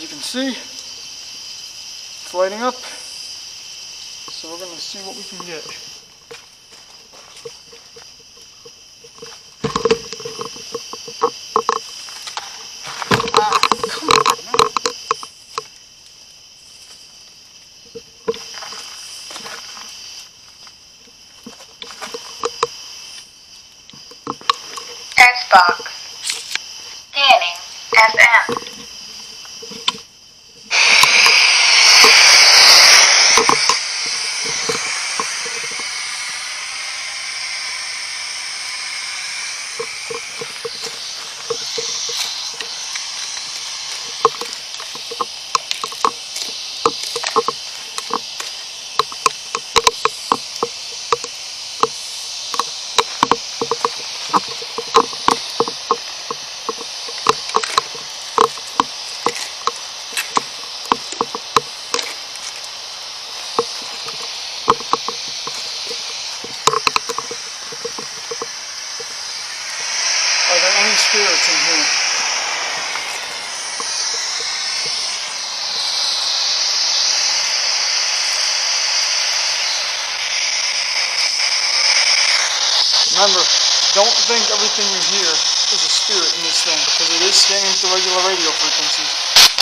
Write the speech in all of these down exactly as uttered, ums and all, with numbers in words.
As you can see, it's lighting up. So we're going to see what we can get. Ah, come on, man. Xbox. Scanning F M. Are there any spirits in here? Remember, don't think everything you hear is a spirit in this thing, because it is scanning to regular radio frequencies.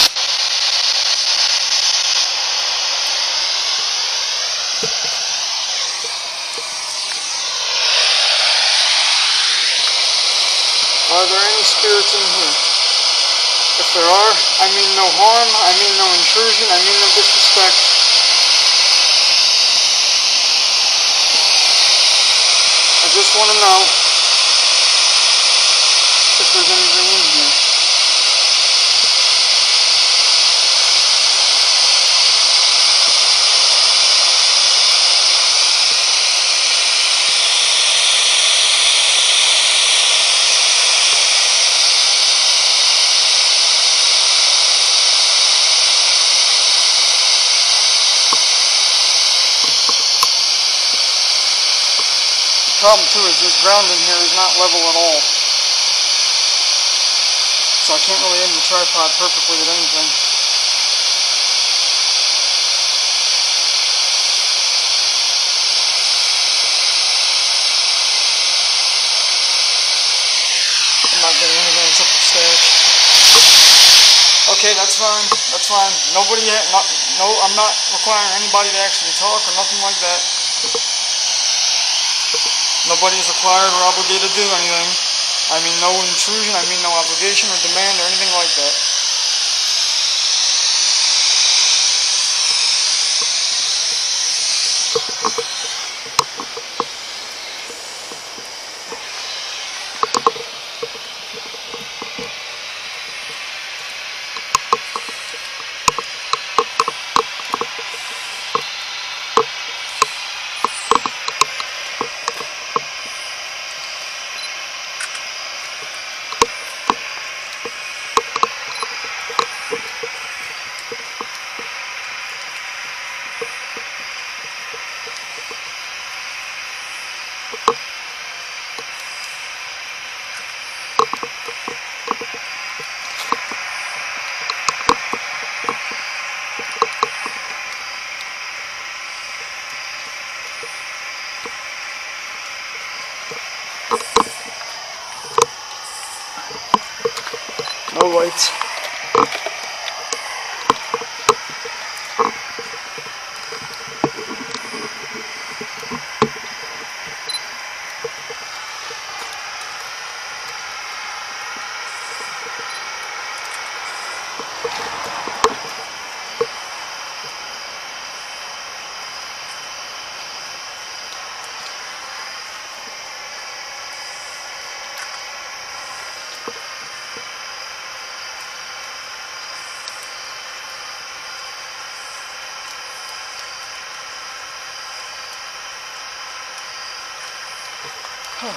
Are there any spirits in here? If there are, I mean no harm, I mean no intrusion, I mean no disrespect. I just want to know if there's anything in here. The problem too is this ground in here is not level at all. So I can't really aim the tripod perfectly at anything. I'm not getting anything except for static. Okay, that's fine. That's fine. Nobody, not, no, I'm not requiring anybody to actually talk or nothing like that. Nobody is required or obligated to do anything. I mean no intrusion, I mean no obligation or demand or anything like that. No lights. Huh.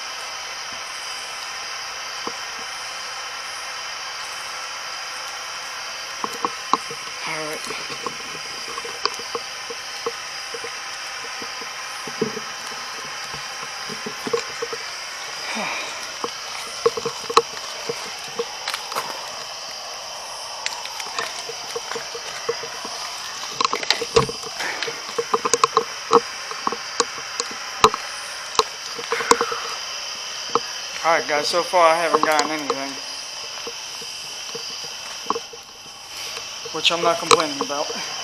All right. Alright guys, so far I haven't gotten anything. Which I'm not complaining about.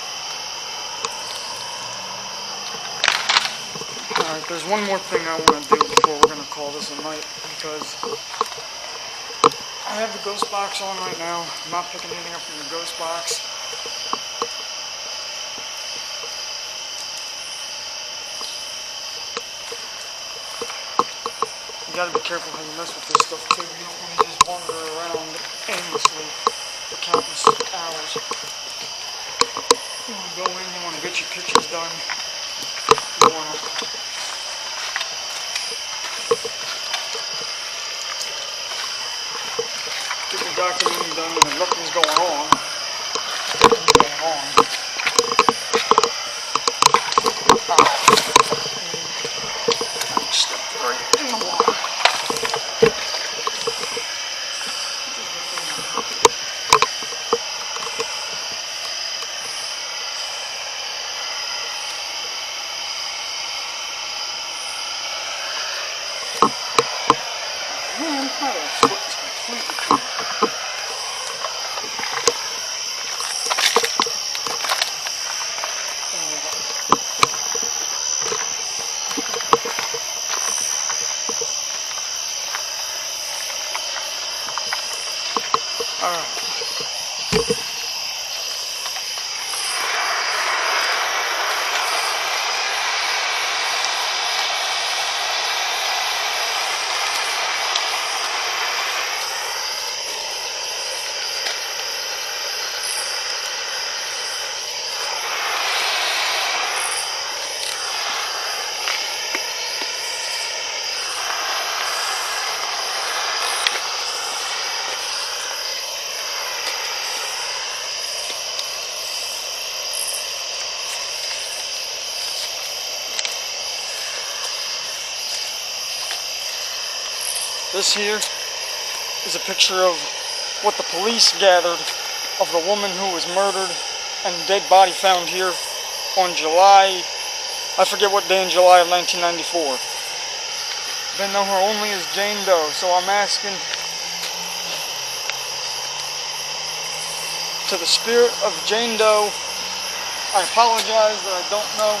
Alright, there's one more thing I want to do before we're going to call this a night. Because I have the ghost box on right now. I'm not picking anything up from the ghost box. You gotta be careful how you mess with this stuff too. You don't want to just wander around aimlessly for countless hours. You want to go in, you want to get your pictures done. You want to get your documenting done when nothing's going on. Nothing's going on. I stepped right in the water. Man, how the foot is completely clean. Alright. This here is a picture of what the police gathered of the woman who was murdered and dead body found here on July, I forget what day in July of nineteen ninety-four. They know her only as Jane Doe, so I'm asking to the spirit of Jane Doe, I apologize that I don't know.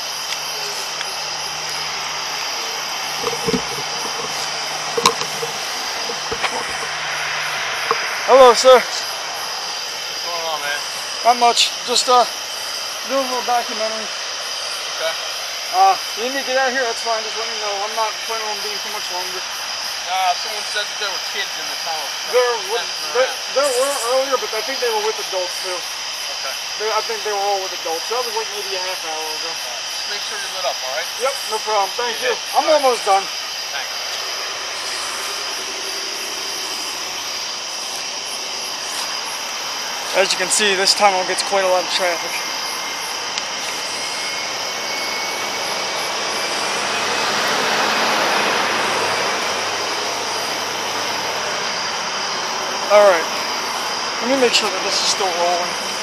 Hello, sir. What's going on, man? Not much. Just uh, doing a little documentary. Okay. Uh, you need to get out of here. That's fine. Just let me know. I'm not planning on being too much longer. Uh, someone said that there were kids in the tunnel. There, there, there were earlier, but I think they were with adults too. Okay. They, I think they were all with adults. That was like maybe a half hour ago. Uh, just make sure you're lit up, all right? Yep, no problem. Thank you. Yeah. I'm almost done. Thanks. As you can see, this tunnel gets quite a lot of traffic. Alright, let me make sure that this is still rolling.